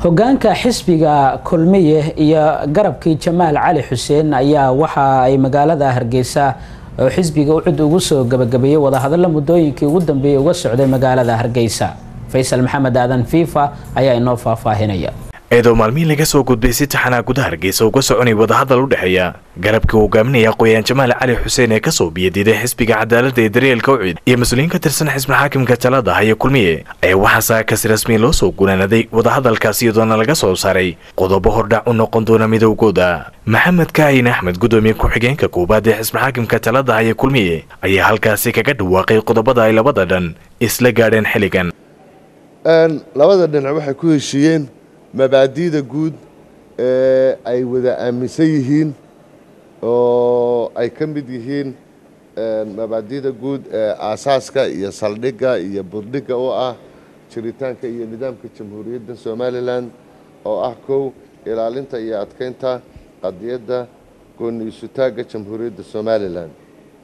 hogaanka xisbiga kulmiye iyo garabkii Jamaal Cali Xuseen ayaa waxa ay magaalada Hargeysa xisbiga u cid ugu soo gabagabeeyay wada hadal muddooyinkii ugu dambeeyay uga socday magaalada Hargeysa. Faysal Maxamed Aadan FIFA ayaa inoo faahfaahinaya. eedo maalmiin laga soo gudbay si taxana gudaha Hargeysa uga soconay wada hadal u dhaxeeya garabkii hogaaminaya qoyaan Jamaal Cali Xuseen ee ka soo biyadiday xisbiga cadaaladda ee daryeelka ucid iyo mas'uuliyiin ka tirsan xisbiga xaakimka talada haya kulmiye ay waxa ka si rasmi loo soo gunaanaday wada hadalkaasi iyadoo laga soo saaray qodobo hordhac u noqon doona midowgooda. Maxamed Kaahin Axmed gudoomiye ku-xigeenka koobaad ee xisbiga xaakimka talada haya kulmiye ayaa halkaasi kaga dhawaaqay qodobada ay labada dhan isla gaadheen xiligan. labada dhinac waxay ku heshiiyeen mabaadi'da guud ee ay wada aaminsan yihiin oo ay ka mid yihiin mabaadi'da guud ee aasaaska iyo saldhigga iyo buddhigga oo ah jiritaanka iyo nidaamka jamhuuriyadda Somaliland oo ah kow ilaalinta iyo adkeynta qadiyadda go'aan-isutaagga jamhuuriyadda Somaliland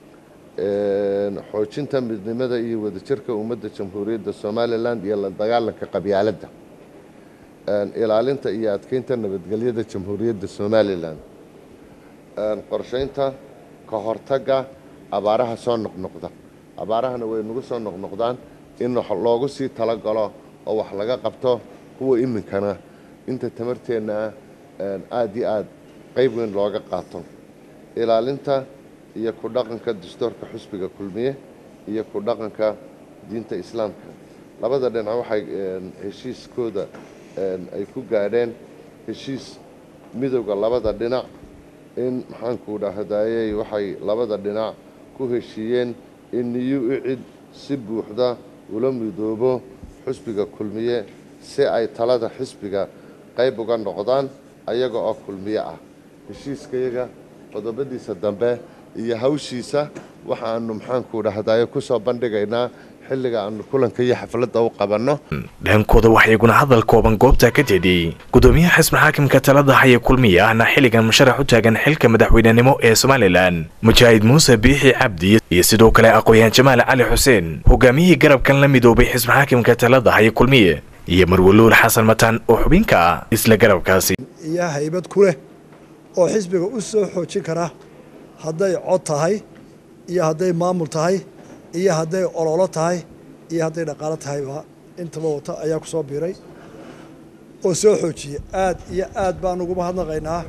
xoojinta midnimada iyo wadajirka ummadda jamhuuriyadda Somaliland iyo la dagaalanka qabyaaladda ilaalinta iyo adkeynta nabadgelyada jamhuuriyadda Somaliland qorsheynta ka hortagga abaaraha soo noqnoqda abaarahana way nagu soo noqnoqdaan in loogu sii talagalo oo wax laga qabto kuwa iminkana inta tamarteena aad iyo aad qayb weyn looga qaato ilaalinta iyo ku dhaqanka dastuurka xisbiga kulmiye iyo ku dhaqanka diinta islaamka. labada dhinac waxay heshiiskooda ay ku gaadheen heshiis midowga labada dhinac in maxaan ku dhahdayay waxay labada dhinac ku heshiiyeen in UCID si buuxda ula midoobo xisbiga kulmiye si ay talada xisbiga qayb uga noqdaan ayaga oo kulmiye ah. heshiiskayaga qodobadiisa dambe iyo hawshiisa waxaanu maxaan ku dhahdayay ku soo bandhigaynaa xilliga aan kulanka iyo xafladda u qabanno. dhankooda waxay iguna hadal kooban goobta ka jeediyay gudoomiyaha xisbiga xaakimka talada haya kulmiye ahna xilligan musharax u taagan xilka madaxweynenimo ee Somaliland Mujaahid Muuse Biixi Cabdi iyo sidoo kale aqoon Jamaal Cali Xuseen hogaamiyihii garabkan la midoobay xisbiga xaakimka talada haya kulmiye iyo Marwuluul Xasan Matan oo xubinka ah isla garabkaasi iyo haybad ku leh oo xisbiga u soo xoojin kara hadday cod tahay iyo hadday maamul tahay iyo hadday ololo tahay iyo hadday dhaqaale tahayba intaba wata ayaa ku soo biiray oo soo xoojiyay aad iyo aad baan ugu mahadnaqaynaa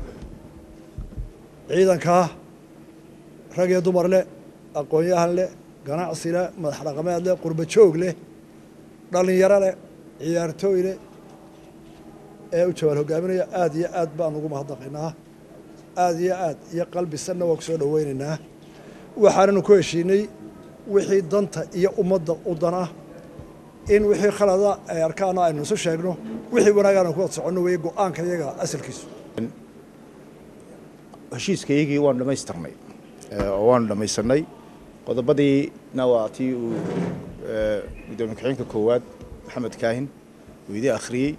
ciidanka rag iyo dumar leh aqoon-yahan leh ganacsi leh madax dhaqameed leh qurba joog leh dhalinyaro leh ciyaartooy leh ee u jawaal hogaaminaya aad iyo aad baan ugu mahadnaqaynaa aad iyo qalbi sanna waa ku soo dhaweynaynaa waxaananu ku heshiinay wixii danta iyo ummadda u dana in wixii khalada ay arkaan aynu isu sheegno wixii wanaagana ku wada soconno weeye go'aanka iyaga asalkiisu. heshiiskaygii waan dhamaystirnay oo waan dhamaysanay qodobadiina waa tii uu gudoomiye ku-xigeenka koowaad Maxamed Kaahin uu idin akhriyay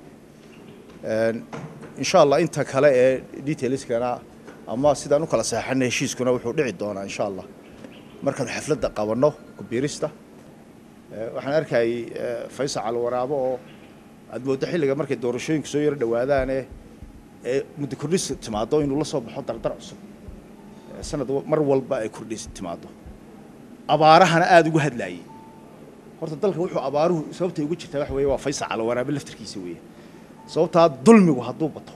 insha Allah inta kale ee detailskana ama sidaan u kala saxanay heshiiskuna wuxuu dhici doonaa insha Allah markaan xafladda qabanno ku biirista waxaan arkay Faysal Cali Waraabo oo aad moodo xilliga markay doorashooyinku soo yar dhawaadaan ee muddo kordhis timaado inuu la soo baxo dardar cusub sanad mar walba ay kordhis timaado abaarahana aad ugu hadlaayay horta dalka wuxuu abaaruhu sababtay ugu jirtaa wax weeye waa Faysal Cali Waraabo laftirkiisa weeye sababta dulmigu hadduu bato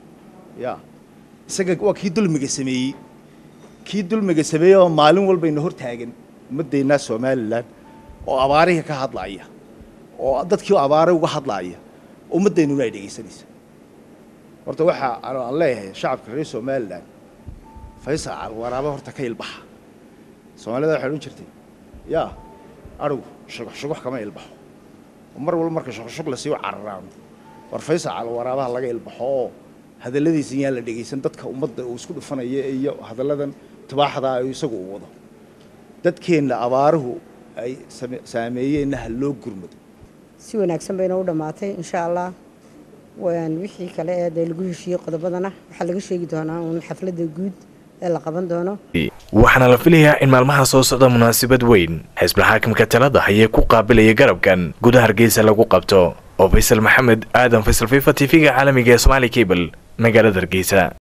isaga waa kii dulmiga sameeyay oo maalin walba inoo hortaagan ummaddeena Somaliland oo abaariga ka hadlaaya oo dadkii abaare uga hadlaaya ummaddeenu ay dhageysanaysa horta waxa aan leeyahay shacabka reer Somaliland Faysal Cali Waraabo horta ka ilbaxa Soomaalida waxay u jirtay arigu shuguux kama ilbaxo mar walba marka shuguux la sii cararaan war Faysal Cali Waraabo laga ilbaxo hadaladiisa in la dhageysan dadka ummadda uu isku dhufanaya iyo hadaladan tabaaxda ay isagu u wado dadkeena abaaruhu ay saameeyeen loo gurmado si wanaagsan bayna u dhamaatay insha Allah waan wixii kale ee lagu heshiiyay qodobadana waxa laga sheegi doonaa xafladda guud ee la qaban doono waxaana la filayaa in maalmaha soo socda munaasabad weyn xisbiga xaakimka talada haya ku qaabilaya garabkan gudaha Hargeysa lagu qabto oo Faysal Maxamed aadan Faysal FIFA TV-ga caalamiga ee Somali Cable magaalada Hargeysa.